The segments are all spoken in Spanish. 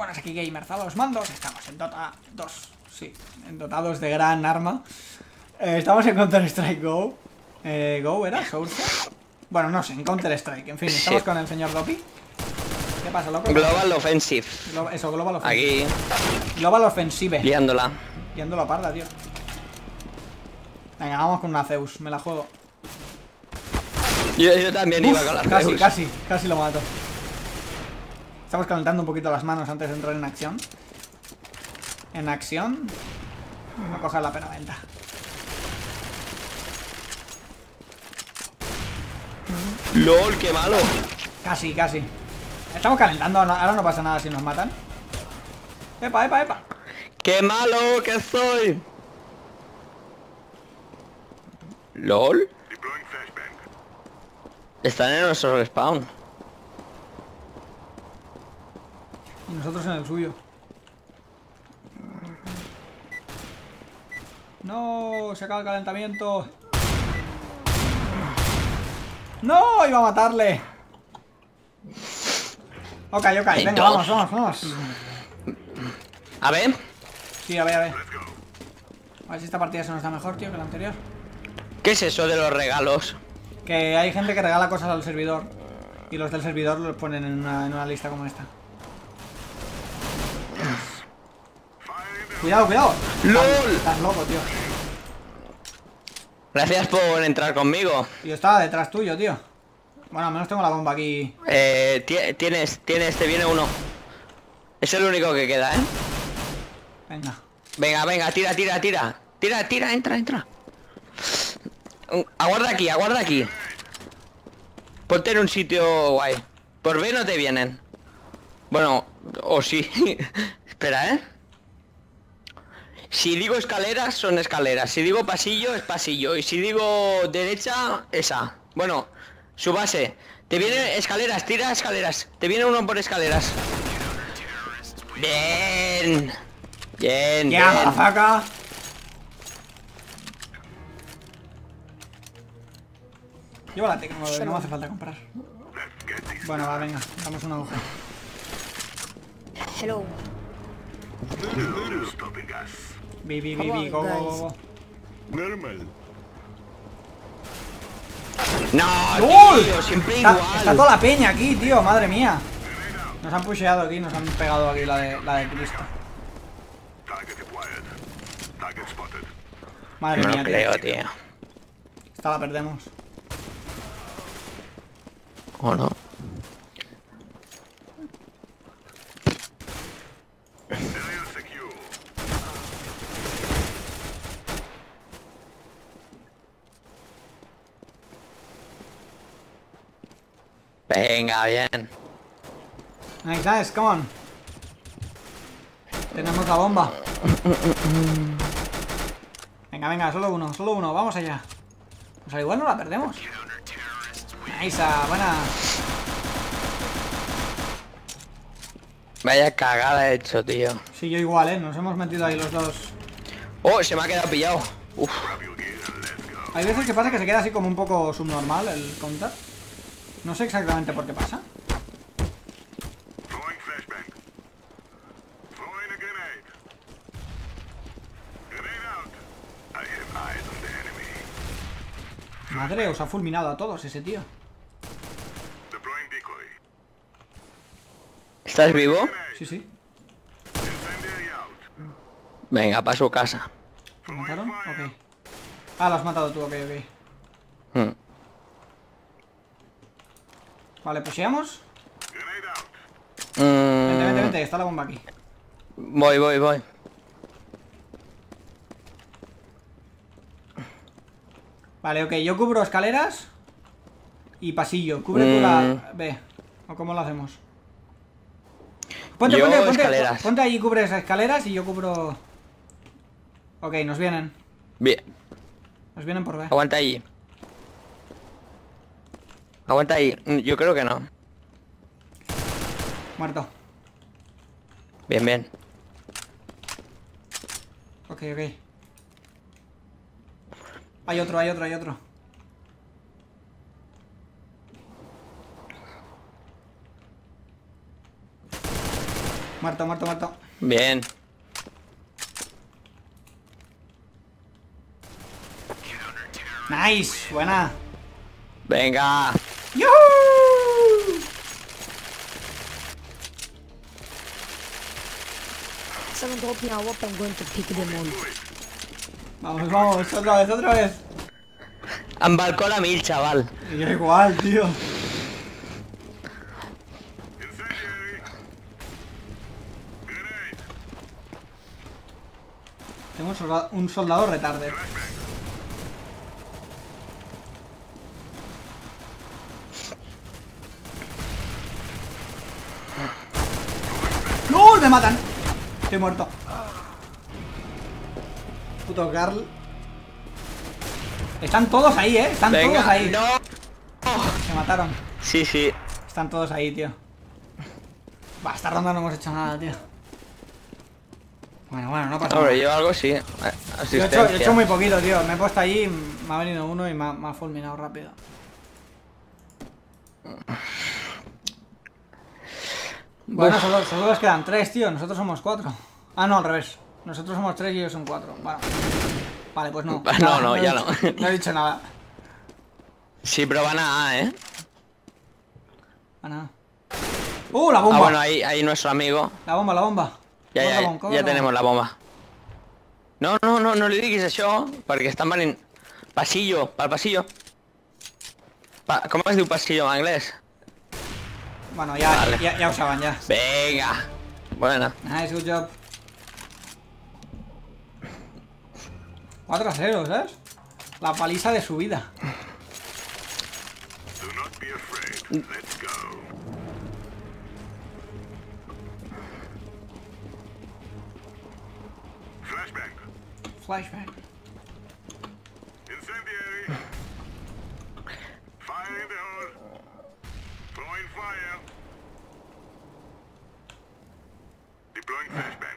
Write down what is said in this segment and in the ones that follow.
Buenas aquí gamers a los mandos. Estamos en Dota 2. Sí, en Dota 2 de gran arma. Estamos en Counter Strike Go. Go era, Source. Bueno, no sé, en Counter Strike. En fin, estamos con el señor Dopi. ¿Qué pasa, loco? Global Offensive. Eso, Global Offensive. Aquí. Global Offensive. Liándola. Liándola parda, tío. Venga, vamos con una Zeus. Me la juego. Yo también iba con la Zeus. Casi lo mato. Estamos calentando un poquito las manos antes de entrar en acción. En acción. No coger la peraventa. LOL, qué malo. Casi. Estamos calentando, ahora no pasa nada si nos matan. Epa. Qué malo que soy. LOL. Están en nuestro respawn. Y nosotros en el suyo. No, se acaba el calentamiento. No, iba a matarle. Ok, venga, vamos. A ver. Sí, a ver. A ver si esta partida se nos da mejor, tío, que la anterior. ¿Qué es eso de los regalos? Que hay gente que regala cosas al servidor. Y los del servidor los ponen en una lista como esta. Cuidado. ¡LOL! Estás loco, tío. Gracias por entrar conmigo. Yo estaba detrás tuyo, tío. Bueno, al menos tengo la bomba aquí. Tienes, te viene uno. Es el único que queda, ¿eh? Venga, tira. Tira, entra. Aguarda aquí. Ponte en un sitio guay. Por B no te vienen. Bueno, o sí. Espera, ¿eh? Si digo escaleras, son escaleras. Si digo pasillo, es pasillo. Y si digo derecha, esa. Bueno, su base. Te vienen escaleras, tira escaleras. Te viene uno por escaleras. Bien. Ya, faca. Llévalate, que no me hace falta comprar. Bueno, va, venga, damos una aguja. Hello. Go. Normal. No, tío, siempre igual. Está toda la peña aquí, tío, madre mía. Nos han pusheado aquí, nos han pegado aquí la de Cristo. Madre No mía, lo creo, tío. Esta la perdemos. ¿O no? Venga, bien. Nice, come on. Tenemos la bomba. Venga, solo uno, vamos allá. O sea, igual no la perdemos. Nice, buena. Vaya cagada he hecho, tío. Sí, yo igual, nos hemos metido ahí los dos. Oh, se me ha quedado pillado. Uf. Hay veces que pasa que se queda así como un poco subnormal el counter. No sé exactamente por qué pasa. Madre, os ha fulminado a todos ese tío. ¿Estás vivo? Sí. Venga, para su casa. ¿Lo mataron? Ok. Ah, lo has matado tú, ok. Vale, pusheamos. Vente, está la bomba aquí. Voy. Vale, ok, yo cubro escaleras y pasillo. Cubre tú la B. ¿O cómo lo hacemos? Ponte escaleras. Ponte ahí y cubres escaleras y yo cubro... Ok, nos vienen. Bien. Nos vienen por B. Aguanta ahí. Yo creo que no. Muerto. Bien. Ok. Hay otro. Muerto, muerto, muerto. Bien. Nice, buena. Venga. ¡Yuhu! Someone drop me a whoop, I'm going to pick them all. Vamos, vamos, otra vez, otra vez. En balcón a 1000, chaval. Y yo igual, tío. Tengo un soldado retarde. ¡No! ¡Me matan! Estoy muerto. Puto Carl. Están todos ahí, están Venga. todos ahí. No. Se mataron. Sí, sí. Están todos ahí, tío. Va, esta ronda no hemos hecho nada, tío. Bueno, no pasa Hombre, nada. yo algo sí. Yo Asistencia. he hecho muy poquito, tío. Me he puesto ahí, me ha venido uno y me ha fulminado rápido. Bueno, solo les quedan 3, tío. Nosotros somos 4. Ah, no, al revés. Nosotros somos 3 y ellos son 4. Bueno. Vale, pues no. No, ya no. No he dicho nada. Sí, pero van a A, ¿eh? Ah, nada. La bomba. Ah, bueno, ahí nuestro amigo. La bomba, la bomba. Ya tenemos la bomba. No le diguis això, perquè estan venint... Pasillo, pel pasillo. Com es diu pasillo en anglès? Bueno, ya, Vale. ya usaban, ya. Venga. Buena. Nice, good job. 4-0, ¿sabes? La paliza de su vida. Flashback. Incendiary. Fire in the hole. Throwing fire. Deploying flashbang.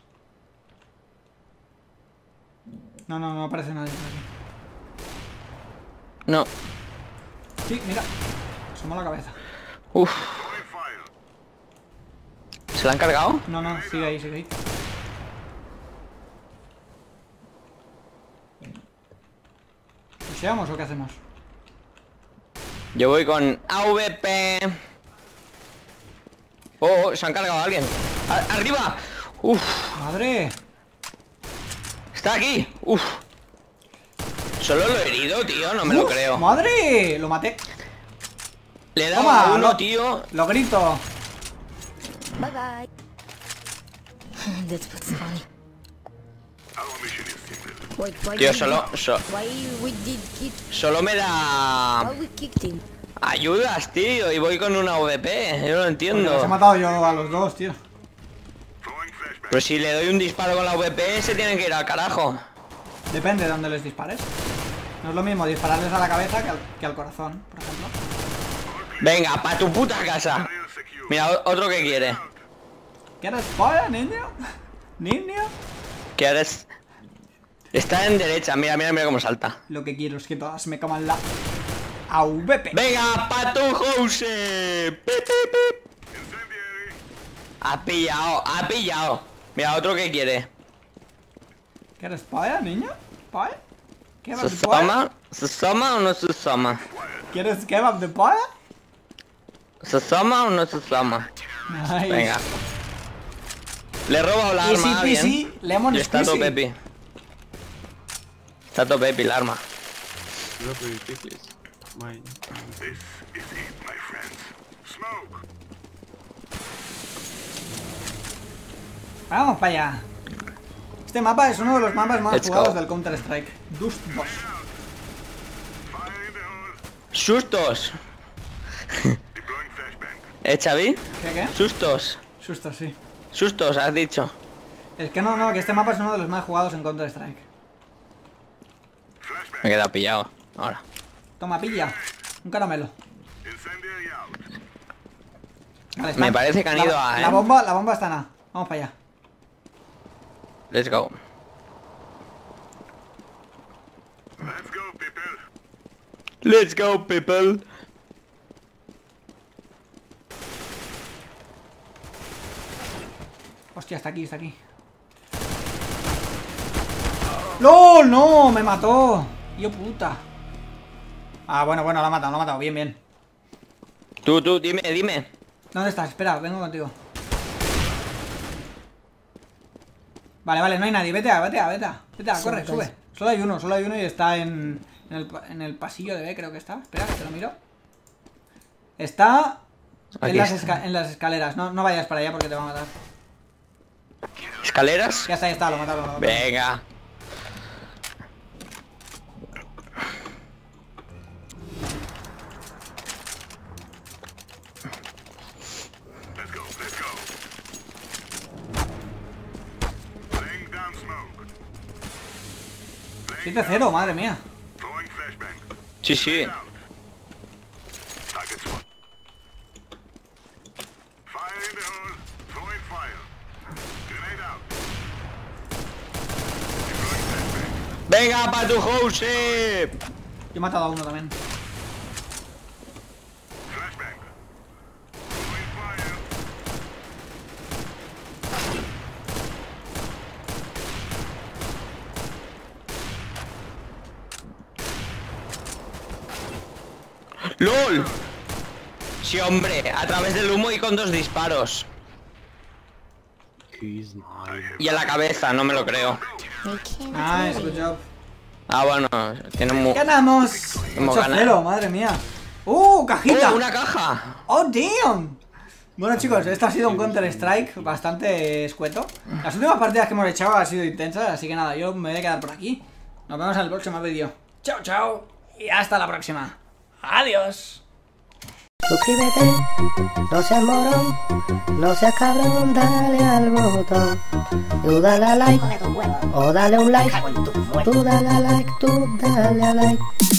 No aparece nadie por aquí. No. Sí, mira. Asomó la cabeza. Uf. Throwing fire. ¿Se la han cargado? No, sigue ahí, sigue ahí. ¿Pusheamos o qué hacemos? Yo voy con AVP. Se han cargado a alguien. ¡Arriba! Uf. ¡Madre! Está aquí. Uf. Solo lo he herido, tío. No me lo creo. ¡Madre! Lo maté. Le he dado Toma, a uno, lo- tío. Lo grito. Bye bye. That's what's funny. Our mission is simple. Wait, why Tío, did why we did kick? solo me da Why we kicked him? ayudas, tío, y voy con una AVP. Yo no lo Los he entiendo. matado yo a los dos, tío. Throwing flashbang. Pero si le doy un disparo con la AVP, se tienen que ir al carajo. Depende de dónde les dispares. No es lo mismo dispararles a la cabeza que al corazón, por ejemplo. Venga, pa' tu puta casa. Real secure. Mira, otro que quiere. ¿Quieres polla, niño? ¿Niño? Que ahora es... Está en derecha, mira cómo salta. Lo que quiero es que todas me coman la AVP. Venga, pa' tu house. Pip, pip, pip. Incendiary. Ha pillado. Mira, otro que quiere. ¿Quieres polla, niño? ¿Polla? ¿Kebab ¿Se de polla? soma? ¿Se soma o no se soma? ¿Quieres kebab de polla? ¿Se soma o no se soma? Nice. Venga. Le he robado la Easy arma a peasy, alguien. lemon Y está todo squeezy. pepi. Está todo pepi la arma. Drop your tickets. Mine. This is it, my friends. Smoke. Vamos para allá. Este mapa es uno de los mapas más Let's jugados go. del Counter Strike. Dust 2. Fire in the hole. Sustos. Deploying flashbang. Xavi? ¿Qué? Sustos. Susto, sí. Sustos, has dicho. Es que no, que este mapa es uno de los más jugados en Counter Strike. Flashbang. Me he quedado pillado. Ahora. Toma, pilla. Un caramelo. Incendiary out. Vale, Me parece que han ido a, La bomba está en A. Vamos para allá. Let's go. Let's go, people. Let's go, people. Hostia, está aquí, está aquí. ¡LOL! ¡No! ¡Me mató! ¡Yo puta! Ah, bueno, lo ha matado, bien, bien. Tú, dime. ¿Dónde estás? Espera, vengo contigo. Vale, no hay nadie, vete, corre, sube. Solo hay uno y está en el pasillo de B, creo que está. Espera, que te lo miro. Está en las escaleras, no vayas para allá porque te va a matar. ¿Escaleras? Ya está, lo mataron. Venga. Let's go. 7-0, madre mía. Throwing flashbang. Sí. Target spot. Fire in the hole. Throwing fire. Grenade out. Deploying flashbang. Venga, pa' tu house. Yo he matado a uno también. Flashbang. Throwing fire. ¡LOL! Sí, hombre, a través del humo y con 2 disparos. He's mine. Y en la cabeza, no me lo creo. Nice, good job. Ah, bueno, tiene muy... ¡Ganamos! Hemos 8-0, madre mía. ¡Cajita! ¡Oh, una caja! ¡Oh, damn! Bueno, chicos, esto ha sido un Counter-Strike bastante escueto. Las últimas partidas que hemos echado han sido intensas, así que nada, yo me voy a quedar por aquí. Nos vemos en el próximo vídeo. Chao, y hasta la próxima. ¡Adiós! Suscríbete, no seas morón, no seas cabrón, dale al botón. Tú dale a like, o dale un like, tú dale a like, tú dale a like.